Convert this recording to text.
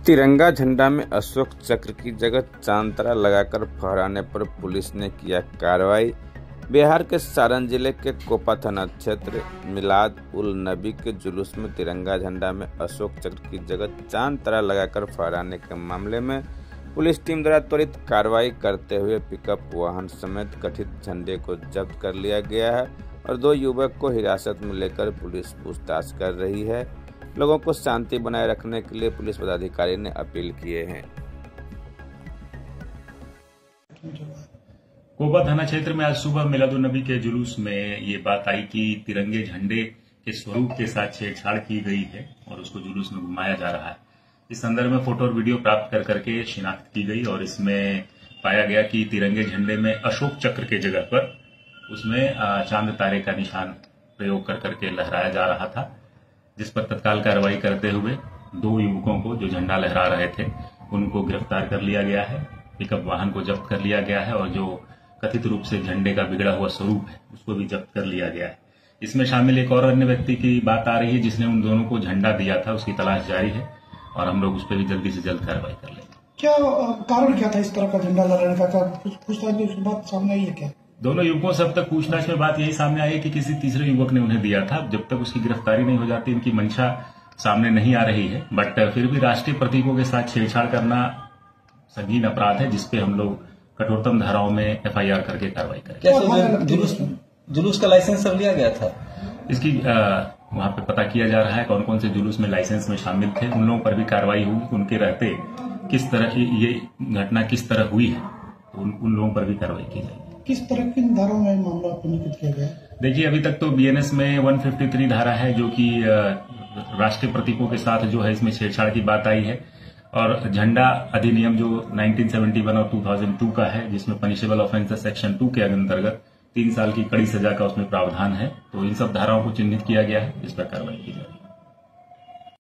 तिरंगा झंडा में अशोक चक्र की जगह चांदतारा लगाकर फहराने पर पुलिस ने किया कार्रवाई। बिहार के सारण जिले के कोपा थाना क्षेत्र मिलाद उल नबी के जुलूस में तिरंगा झंडा में अशोक चक्र की जगह चांदतारा लगाकर फहराने के मामले में पुलिस टीम द्वारा त्वरित कार्रवाई करते हुए पिकअप वाहन समेत कथित झंडे को जब्त कर लिया गया है और 2 युवक को हिरासत में लेकर पुलिस पूछताछ कर रही है। लोगों को शांति बनाए रखने के लिए पुलिस पदाधिकारी ने अपील किए हैं। कोपा थाना क्षेत्र में आज सुबह मिलादुन्नबी के जुलूस में ये बात आई कि तिरंगे झंडे के स्वरूप के साथ छेड़छाड़ की गई है और उसको जुलूस में घुमाया जा रहा है। इस संदर्भ में फोटो और वीडियो प्राप्त कर करके शिनाख्त की गई और इसमें पाया गया कि तिरंगे झंडे में अशोक चक्र के जगह पर उसमें चांद तारे का निशान प्रयोग कर करके लहराया जा रहा था, जिस पर तत्काल कार्रवाई करते हुए 2 युवकों को जो झंडा लहरा रहे थे उनको गिरफ्तार कर लिया गया है। पिकअप वाहन को जब्त कर लिया गया है और जो कथित रूप से झंडे का बिगड़ा हुआ स्वरूप है उसको भी जब्त कर लिया गया है। इसमें शामिल एक और अन्य व्यक्ति की बात आ रही है जिसने उन दोनों को झंडा दिया था, उसकी तलाश जारी है और हम लोग उस पर भी जल्दी से जल्द कार्रवाई कर लेंगे। क्या कारण क्या था इस तरह का झंडा लहराने का? पूछताछ में उसकी बात सामने आई है क्या? दोनों युवकों से अब तक पूछताछ में बात यही सामने आई है कि किसी तीसरे युवक ने उन्हें दिया था। जब तक उसकी गिरफ्तारी नहीं हो जाती इनकी मंशा सामने नहीं आ रही है, बट फिर भी राष्ट्रीय प्रतीकों के साथ छेड़छाड़ करना संगीन अपराध है, जिसपे हम लोग कठोरतम धाराओं में FIR करके कार्रवाई करेंगे। जुलूस का लाइसेंस सब लिया गया था? इसकी वहां पे पता किया जा रहा है कौन कौन से जुलूस में लाइसेंस में शामिल थे। उन लोगों पर भी कार्रवाई होगी, उनके रहते किस तरह की ये घटना किस तरह हुई है, तो उन लोगों पर भी कार्रवाई की जाएगी। किस तरह की धाराओं में मामला पंजीकृत किया गया? देखिए, अभी तक तो BNS में 153 धारा है जो कि राष्ट्रीय प्रतीकों के साथ जो है इसमें छेड़छाड़ की बात आई है, और झंडा अधिनियम जो 1971 और 2002 का है जिसमें पनिशेबल ऑफेंस सेक्शन 2 के अंतर्गत 3 साल की कड़ी सजा का उसमें प्रावधान है। तो इन सब धाराओं को चिन्हित किया गया है, इस पर कार्रवाई की जाएगी।